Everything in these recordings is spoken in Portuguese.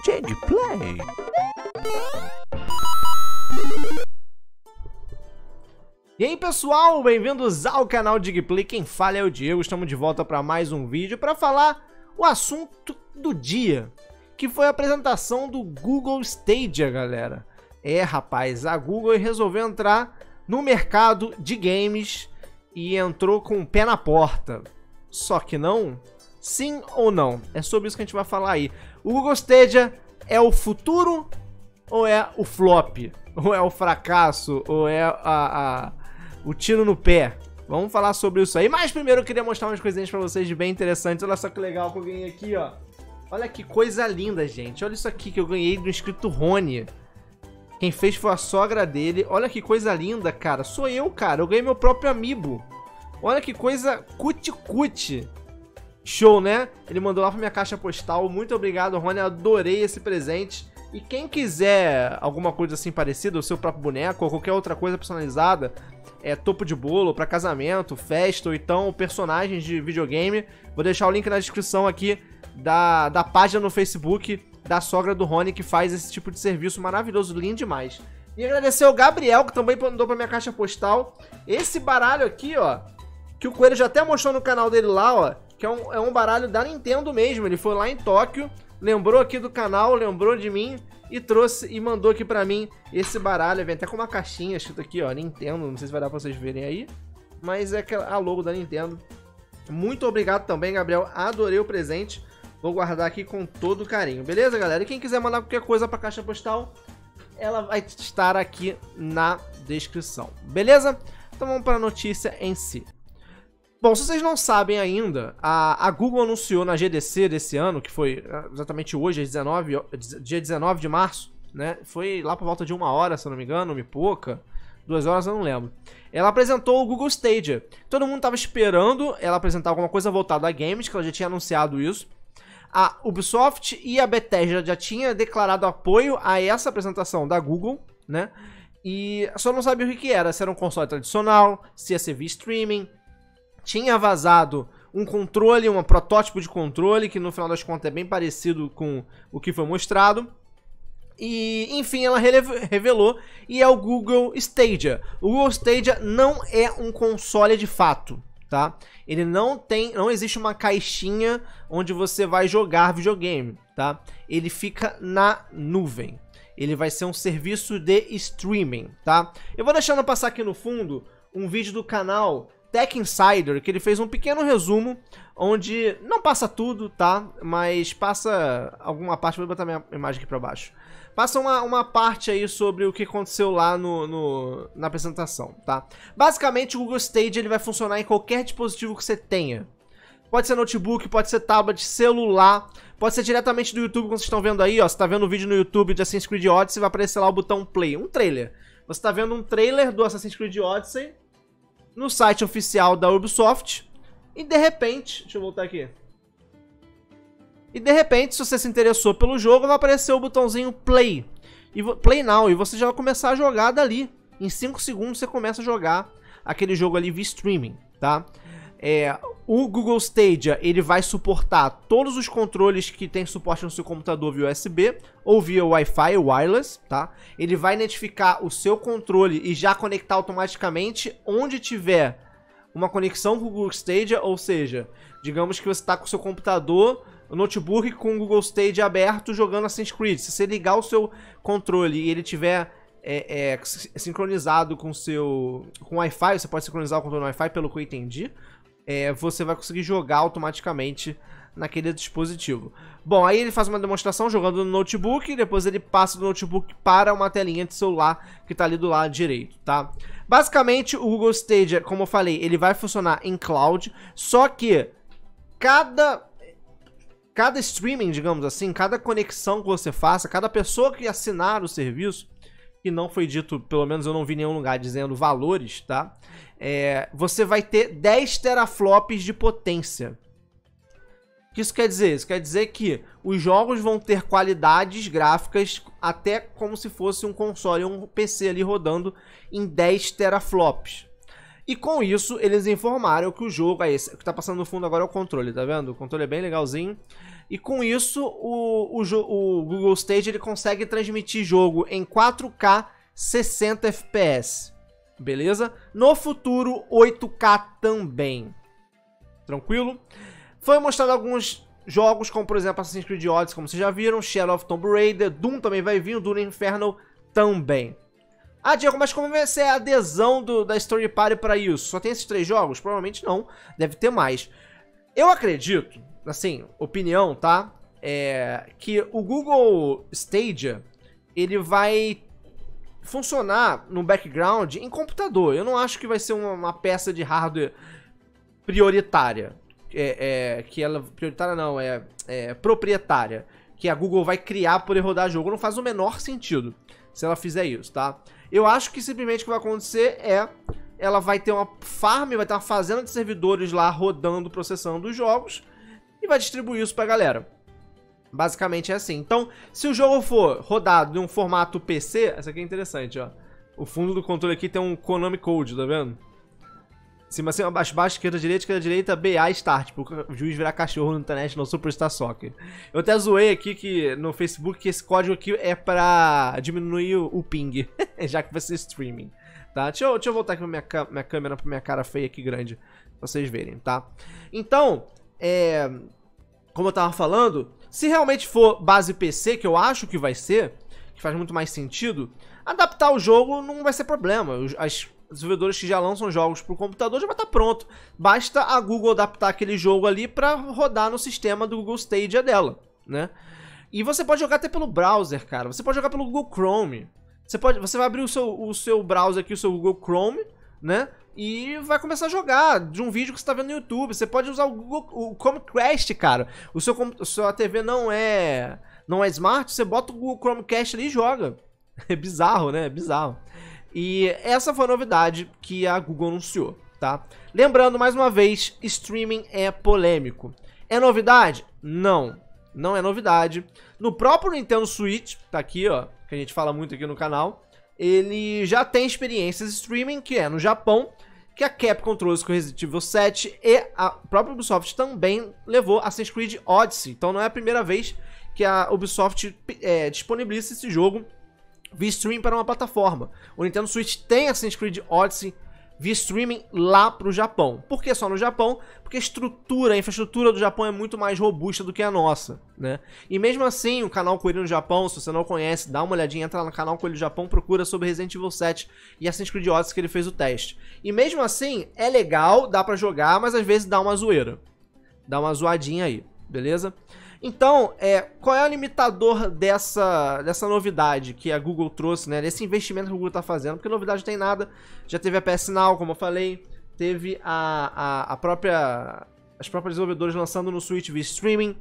Digplay. E aí pessoal, bem-vindos ao canal Digplay, quem fala é o Diego, estamos de volta para mais um vídeo para falar o assunto do dia, que foi a apresentação do Google Stadia, galera. Rapaz, a Google resolveu entrar no mercado de games e entrou com o pé na porta. Só que não? Sim ou não? É sobre isso que a gente vai falar aí. O Google Stadia é o futuro ou é o flop? Ou é o fracasso? Ou é o tiro no pé? Vamos falar sobre isso aí. Mas primeiro eu queria mostrar umas coisinhas pra vocês de bem interessantes. Olha só que legal que eu ganhei aqui, ó. Olha que coisa linda, gente. Olha isso aqui que eu ganhei do inscrito Rony. Quem fez foi a sogra dele. Olha que coisa linda, cara. Sou eu, cara. Eu ganhei meu próprio amiibo. Olha que coisa cuti-cuti. Show, né? Ele mandou lá pra minha caixa postal. Muito obrigado, Rony. Adorei esse presente. E quem quiser alguma coisa assim parecida, o seu próprio boneco ou qualquer outra coisa personalizada, topo de bolo pra casamento, festa ou então personagens de videogame, vou deixar o link na descrição aqui da página no Facebook da sogra do Rony, que faz esse tipo de serviço maravilhoso, lindo demais. E agradecer ao Gabriel, que também mandou pra minha caixa postal esse baralho aqui, ó, que o Coelho já até mostrou no canal dele lá, ó, que é um baralho da Nintendo mesmo. Ele foi lá em Tóquio, lembrou aqui do canal, lembrou de mim e trouxe e mandou aqui pra mim esse baralho. Vem até com uma caixinha escrito aqui, ó, Nintendo, não sei se vai dar pra vocês verem aí, mas é a logo da Nintendo. Muito obrigado também, Gabriel, adorei o presente. Vou guardar aqui com todo carinho, beleza, galera? E quem quiser mandar qualquer coisa pra caixa postal, ela vai estar aqui na descrição, beleza? Então vamos para a notícia em si. Bom, se vocês não sabem ainda, a Google anunciou na GDC desse ano, que foi exatamente hoje, dia 19 de março, né? Foi lá por volta de 1 hora, se eu não me engano, uma e pouca, 2 horas, eu não lembro. Ela apresentou o Google Stadia. Todo mundo estava esperando ela apresentar alguma coisa voltada a games, que ela já tinha anunciado isso. A Ubisoft e a Bethesda já tinham declarado apoio a essa apresentação da Google, né? E só não sabia o que era, se era um console tradicional, se ia ser via streaming. Tinha vazado um controle, um protótipo de controle, que no final das contas é bem parecido com o que foi mostrado. E, enfim, ela revelou, e é o Google Stadia. O Google Stadia não é um console de fato, tá? Ele não existe uma caixinha onde você vai jogar videogame, tá? Ele fica na nuvem. Ele vai ser um serviço de streaming, tá? Eu vou deixando passar aqui no fundo um vídeo do canal Tech Insider, que ele fez um pequeno resumo, onde não passa tudo, tá? Mas passa alguma parte, vou botar minha imagem aqui pra baixo. Passa uma parte aí sobre o que aconteceu lá na apresentação, tá? Basicamente, o Google Stadia ele vai funcionar em qualquer dispositivo que você tenha. Pode ser notebook, pode ser tablet, celular, pode ser diretamente do YouTube, como vocês estão vendo aí, ó. Você tá vendo o vídeo no YouTube de Assassin's Creed Odyssey, vai aparecer lá o botão play, um trailer. Você tá vendo um trailer do Assassin's Creed Odyssey no site oficial da Ubisoft e de repente, deixa eu voltar aqui. E de repente, se você se interessou pelo jogo, vai aparecer o botãozinho Play. Play Now, e você já vai começar a jogar dali. Em 5 segundos você começa a jogar aquele jogo ali via streaming, tá? O Google Stadia, ele vai suportar todos os controles que tem suporte no seu computador via USB ou via Wi-Fi wireless, tá? Ele vai identificar o seu controle e já conectar automaticamente onde tiver uma conexão com o Google Stadia, ou seja, digamos que você está com o seu computador, o notebook com o Google Stadia aberto jogando Assassin's Creed. Se você ligar o seu controle e ele tiver sincronizado com o Wi-Fi, você pode sincronizar o controle no Wi-Fi, pelo que eu entendi, você vai conseguir jogar automaticamente naquele dispositivo. Bom, aí ele faz uma demonstração jogando no notebook, depois ele passa do notebook para uma telinha de celular que está ali do lado direito, tá? Basicamente, o Google Stadia, como eu falei, ele vai funcionar em cloud, só que cada streaming, digamos assim, cada conexão que você faça, cada pessoa que assinar o serviço, que não foi dito, pelo menos eu não vi em nenhum lugar dizendo valores, tá? Você vai ter 10 teraflops de potência. O que isso quer dizer? Isso quer dizer que os jogos vão ter qualidades gráficas até como se fosse um console ou um PC ali rodando em 10 teraflops. E com isso, eles informaram que o jogo, o que tá passando no fundo agora é o controle, tá vendo? O controle é bem legalzinho. E com isso, o Google Stage ele consegue transmitir jogo em 4K 60 FPS. Beleza? No futuro, 8K também. Tranquilo? Foi mostrado alguns jogos, como por exemplo Assassin's Creed Odyssey, como vocês já viram, Shadow of Tomb Raider, Doom também vai vir, o Doom Infernal também. Ah, Diego, mas como vai ser a adesão da Story Party para isso? Só tem esses 3 jogos? Provavelmente não, deve ter mais. Eu acredito, assim, opinião, tá? Que o Google Stadia, ele vai funcionar no background em computador. Eu não acho que vai ser uma peça de hardware prioritária. Que ela... Prioritária não, proprietária. Que a Google vai criar para poder rodar jogo. Não faz o menor sentido se ela fizer isso, tá? Eu acho que simplesmente o que vai acontecer ela vai ter uma farm, vai ter uma fazenda de servidores lá rodando, processando os jogos e vai distribuir isso pra galera. Basicamente é assim. Então, se o jogo for rodado em um formato PC, essa aqui é interessante, ó. O fundo do controle aqui tem um Konami Code, tá vendo? Cima, cima, baixo, baixo, esquerda, direita, BA, start. Tipo, o juiz virar cachorro no internet no Superstar Soccer. Eu até zoei aqui no Facebook que esse código aqui é pra diminuir o ping, já que vai ser streaming, tá? Deixa eu voltar aqui pra minha câmera, pra minha cara feia aqui grande, pra vocês verem, tá? Então, como eu tava falando, se realmente for base PC, que eu acho que vai ser, que faz muito mais sentido, adaptar o jogo não vai ser problema. As desenvolvedores que já lançam jogos pro computador já vai estar pronto. Basta a Google adaptar aquele jogo ali para rodar no sistema do Google Stadia dela, né? E você pode jogar até pelo browser, cara. Você pode jogar pelo Google Chrome. Você vai abrir o seu browser aqui, o seu Google Chrome, né? E vai começar a jogar de um vídeo que você tá vendo no YouTube. Você pode usar o Chromecast, cara. Sua TV não é smart, você bota o Google Chromecast ali e joga. É bizarro, né? É bizarro. E essa foi a novidade que a Google anunciou, tá? Lembrando, mais uma vez, streaming é polêmico. É novidade? Não, não é novidade. No próprio Nintendo Switch, tá aqui, ó, que a gente fala muito aqui no canal, ele já tem experiências streaming, que é no Japão, que a Capcom trouxe com Resident Evil 7 e a própria Ubisoft também levou Assassin's Creed Odyssey. Então não é a primeira vez que a Ubisoft disponibiliza esse jogo via streaming para uma plataforma. O Nintendo Switch tem Assassin's Creed Odyssey via streaming lá pro Japão. Por que só no Japão? Porque a infraestrutura do Japão é muito mais robusta do que a nossa, né? E mesmo assim, o canal Coelho no Japão, se você não conhece, dá uma olhadinha, entra lá no canal Coelho no Japão, procura sobre Resident Evil 7 e Assassin's Creed Odyssey que ele fez o teste. E mesmo assim, é legal, dá pra jogar, mas às vezes dá uma zoeira. Dá uma zoadinha aí, beleza? Então, qual é o limitador dessa novidade que a Google trouxe, né? Desse investimento que a Google tá fazendo? Porque novidade não tem nada. Já teve a PS Now, como eu falei. Teve as próprias desenvolvedoras lançando no Switch via streaming.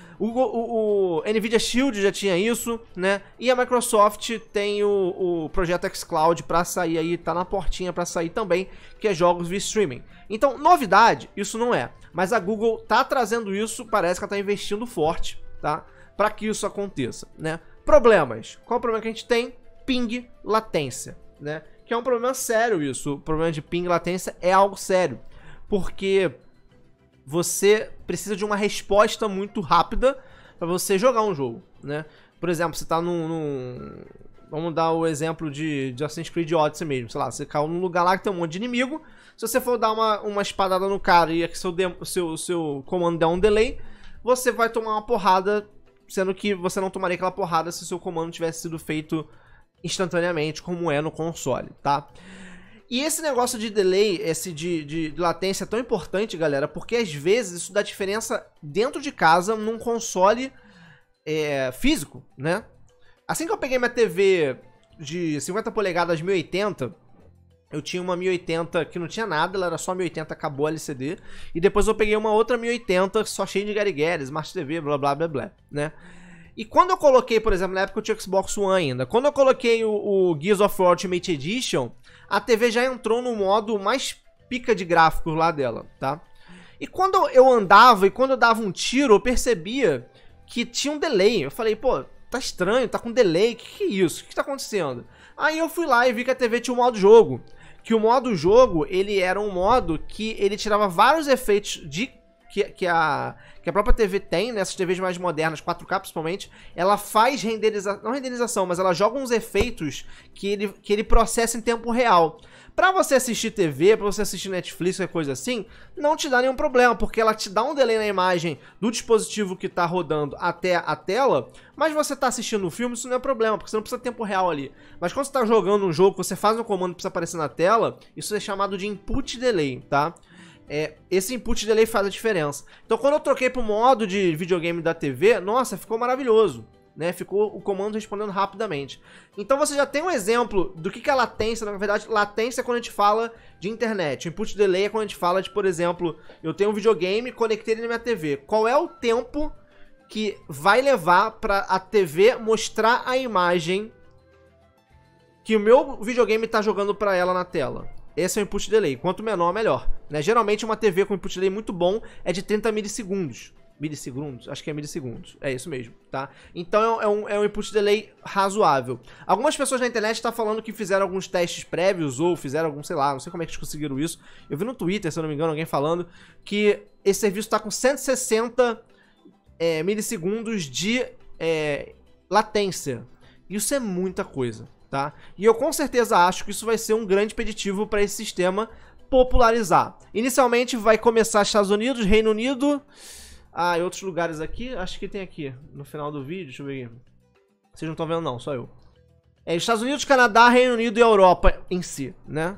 O Nvidia Shield já tinha isso, né? E a Microsoft tem o projeto xCloud pra sair aí, tá na portinha pra sair também, que é jogos via streaming. Então, novidade, isso não é. Mas a Google tá trazendo isso, parece que ela tá investindo forte, tá? Pra que isso aconteça, né? Problemas. Qual é o problema que a gente tem? Ping, latência, né? Que é um problema sério isso. O problema de ping e latência é algo sério. Porque você precisa de uma resposta muito rápida para você jogar um jogo, né? Por exemplo, você tá vamos dar o exemplo de Assassin's Creed Odyssey mesmo. Sei lá, você caiu num lugar lá que tem um monte de inimigo. Se você for dar uma espadada no cara e seu comando der um delay, você vai tomar uma porrada, sendo que você não tomaria aquela porrada se o seu comando tivesse sido feito instantaneamente, como é no console, tá? E esse negócio de delay, esse de latência é tão importante, galera, porque às vezes isso dá diferença dentro de casa num console físico, né? Assim que eu peguei minha TV de 50 polegadas 1080, eu tinha uma 1080 que não tinha nada, ela era só 1080, acabou a LCD. E depois eu peguei uma outra 1080 só cheia de garigueres, Smart TV, blá blá blá blá, né? E quando eu coloquei, por exemplo, na época eu tinha Xbox One ainda, quando eu coloquei o Gears of War Ultimate Edition, a TV já entrou no modo mais pica de gráficos lá dela, tá? E quando eu andava e quando eu dava um tiro, eu percebia que tinha um delay. Eu falei, pô, tá estranho, tá com delay, que é isso? O que tá acontecendo? Aí eu fui lá e vi que a TV tinha um modo jogo. Que o modo jogo, ele era um modo que ele tirava vários efeitos de que a própria TV tem, nessas TVs mais modernas, 4K principalmente, ela faz renderização, não renderização, mas ela joga uns efeitos que ele processa em tempo real. Pra você assistir TV, pra você assistir Netflix, qualquer coisa assim, não te dá nenhum problema, porque ela te dá um delay na imagem do dispositivo que tá rodando até a tela, mas você tá assistindo o filme, isso não é problema, porque você não precisa de tempo real ali. Mas quando você tá jogando um jogo, você faz um comando que precisa aparecer na tela, isso é chamado de input delay, tá? Esse input delay faz a diferença. Então quando eu troquei pro modo de videogame da TV, nossa, ficou maravilhoso. Né, ficou o comando respondendo rapidamente. Então você já tem um exemplo do que é latência. Na verdade, latência é quando a gente fala de internet. O input delay é quando a gente fala de, por exemplo, eu tenho um videogame, conectei ele na minha TV. Qual é o tempo que vai levar para a TV mostrar a imagem que o meu videogame está jogando para ela na tela? Esse é o input delay. Quanto menor, melhor. Né? Geralmente uma TV com input delay muito bom é de 30 milissegundos. Milissegundos? Acho que é milissegundos. É isso mesmo, tá? Então é um input delay razoável. Algumas pessoas na internet estão falando que fizeram alguns testes prévios ou fizeram algum, sei lá, não sei como é que eles conseguiram isso. Eu vi no Twitter, se eu não me engano, alguém falando que esse serviço está com 160 milissegundos de latência. Isso é muita coisa, tá? E eu com certeza acho que isso vai ser um grande impeditivo para esse sistema popularizar. Inicialmente vai começar Estados Unidos, Reino Unido... Ah, e outros lugares aqui, acho que tem aqui, no final do vídeo, deixa eu ver aqui. Vocês não estão vendo não, só eu. Estados Unidos, Canadá, Reino Unido e Europa em si, né?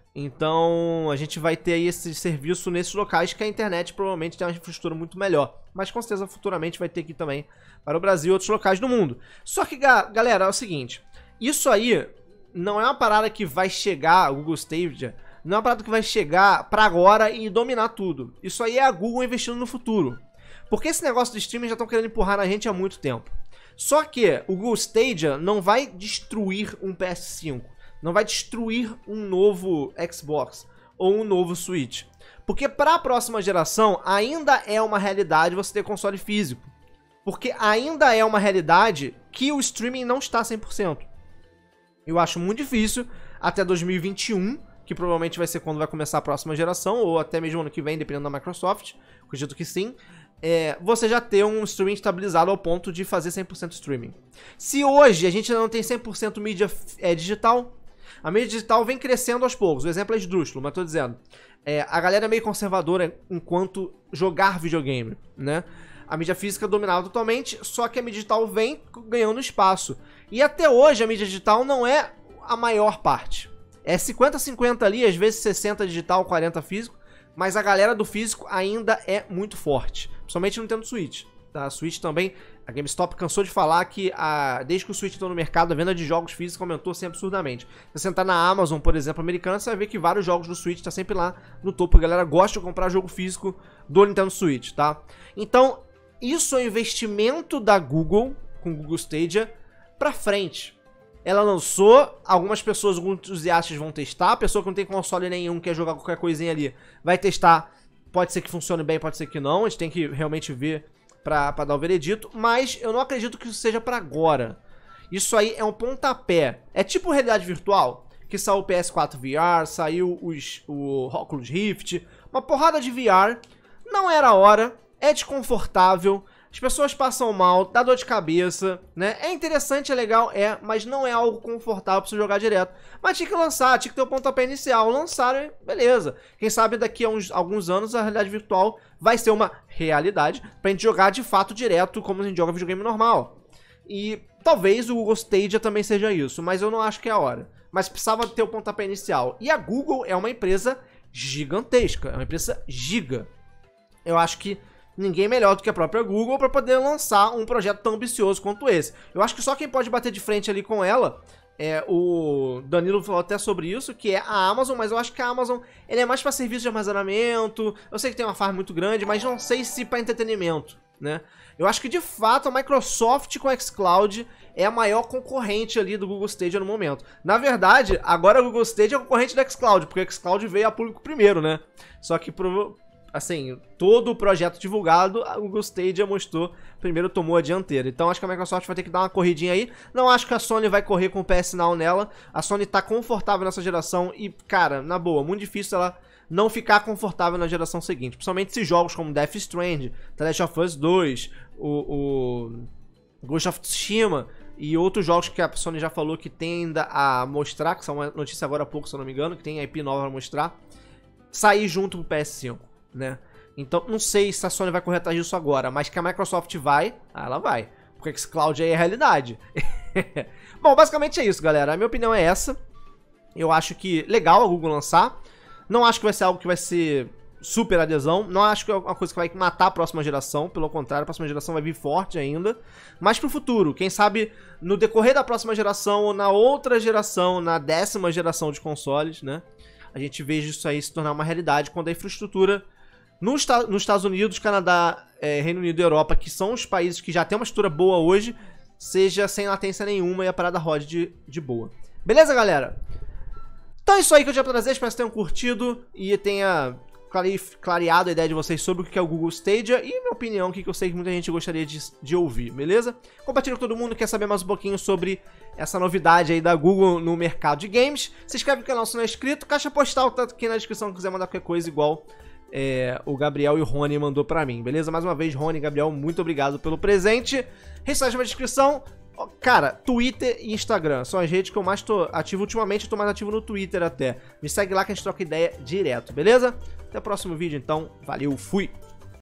Então, a gente vai ter aí esse serviço nesses locais que a internet provavelmente tem uma infraestrutura muito melhor. Mas com certeza futuramente vai ter aqui também para o Brasil e outros locais do mundo. Só que, galera, é o seguinte, isso aí não é uma parada que vai chegar, o Google Stadia, não é uma parada que vai chegar para agora e dominar tudo. Isso aí é a Google investindo no futuro. Porque esse negócio do streaming já estão querendo empurrar na gente há muito tempo. Só que o Google Stadia não vai destruir um PS5. Não vai destruir um novo Xbox ou um novo Switch. Porque para a próxima geração ainda é uma realidade você ter console físico. Porque ainda é uma realidade que o streaming não está 100%. Eu acho muito difícil até 2021, que provavelmente vai ser quando vai começar a próxima geração, ou até mesmo ano que vem, dependendo da Microsoft. Acredito que sim. Você já ter um streaming estabilizado ao ponto de fazer 100% streaming. Se hoje a gente ainda não tem 100% mídia digital, a mídia digital vem crescendo aos poucos. O exemplo é esdrúxulo, mas tô dizendo. A galera é meio conservadora enquanto jogar videogame, né? A mídia física dominava totalmente, só que a mídia digital vem ganhando espaço. E até hoje a mídia digital não é a maior parte. É 50-50 ali, às vezes 60 digital, 40 físico. Mas a galera do físico ainda é muito forte. Principalmente no Nintendo Switch. Tá? A Switch também, a GameStop cansou de falar que desde que o Switch entrou no mercado, a venda de jogos físicos aumentou assim, absurdamente. Se você entrar na Amazon, por exemplo, americana, você vai ver que vários jogos do Switch estão sempre lá no topo. A galera gosta de comprar jogo físico do Nintendo Switch, tá? Então, isso é um investimento da Google, com o Google Stadia, pra frente. Ela lançou, algumas pessoas, alguns entusiastas vão testar, a pessoa que não tem console nenhum, quer jogar qualquer coisinha ali, vai testar, pode ser que funcione bem, pode ser que não, a gente tem que realmente ver pra dar o veredito, mas eu não acredito que isso seja pra agora. Isso aí é um pontapé, é tipo realidade virtual, que saiu o PS4 VR, saiu o Oculus Rift, uma porrada de VR, não era a hora, é desconfortável, as pessoas passam mal, dá dor de cabeça, né? É interessante, é legal, mas não é algo confortável pra você jogar direto. Mas tinha que lançar, tinha que ter o pontapé inicial. Lançaram, beleza. Quem sabe daqui a alguns anos a realidade virtual vai ser uma realidade pra gente jogar de fato direto como a gente joga videogame normal. E talvez o Google Stadia também seja isso, mas eu não acho que é a hora. Mas precisava ter o pontapé inicial. E a Google é uma empresa gigantesca, é uma empresa giga. Eu acho que ninguém melhor do que a própria Google para poder lançar um projeto tão ambicioso quanto esse. Eu acho que só quem pode bater de frente ali com ela o Danilo falou até sobre isso, que é a Amazon, mas eu acho que a Amazon ele é mais para serviço de armazenamento. Eu sei que tem uma farm muito grande, mas não sei se para entretenimento, né? Eu acho que de fato a Microsoft com o xCloud é a maior concorrente ali do Google Stadia no momento. Na verdade, agora o Google Stadia é concorrente do xCloud, porque o xCloud veio a público primeiro, né? Só que assim, todo o projeto divulgado, o Google Stadia mostrou, primeiro tomou a dianteira. Então acho que a Microsoft vai ter que dar uma corridinha aí. Não acho que a Sony vai correr com o PS Now nela. A Sony tá confortável nessa geração e, cara, na boa, muito difícil ela não ficar confortável na geração seguinte. Principalmente esses jogos como Death Stranding, The Last of Us 2, o Ghost of Tsushima e outros jogos que a Sony já falou que tem ainda a mostrar, que são uma notícia agora há pouco, se eu não me engano, que tem IP nova pra mostrar, sair junto pro PS5, né? Então, não sei se a Sony vai correr atrás disso agora, mas que a Microsoft vai, ela vai. Porque esse cloud aí é realidade. Bom, basicamente é isso, galera. A minha opinião é essa. Eu acho que legal a Google lançar. Não acho que vai ser algo que vai ser super adesão. Não acho que é uma coisa que vai matar a próxima geração. Pelo contrário, a próxima geração vai vir forte ainda. Mas pro futuro, quem sabe no decorrer da próxima geração ou na outra geração, na 10ª geração de consoles, né? A gente veja isso aí se tornar uma realidade quando a infraestrutura nos Estados Unidos, Canadá, Reino Unido e Europa, que são os países que já tem uma estrutura boa hoje, seja sem latência nenhuma e a parada rode de boa. Beleza, galera? Então é isso aí que eu tinha pra trazer, espero que vocês tenham curtido e tenha clareado a ideia de vocês sobre o que é o Google Stadia e minha opinião, que eu sei que muita gente gostaria de ouvir, beleza? Compartilha com todo mundo que quer saber mais um pouquinho sobre essa novidade aí da Google no mercado de games. Se inscreve no canal se não é inscrito, caixa postal tá aqui na descrição se quiser mandar qualquer coisa igual o Gabriel e o Rony mandou pra mim, beleza? Mais uma vez, Rony e Gabriel, muito obrigado pelo presente. Restante na descrição. Cara, Twitter e Instagram são as redes que eu mais tô ativo ultimamente. Eu tô mais ativo no Twitter até. Me segue lá que a gente troca ideia direto, beleza? Até o próximo vídeo então. Valeu, fui!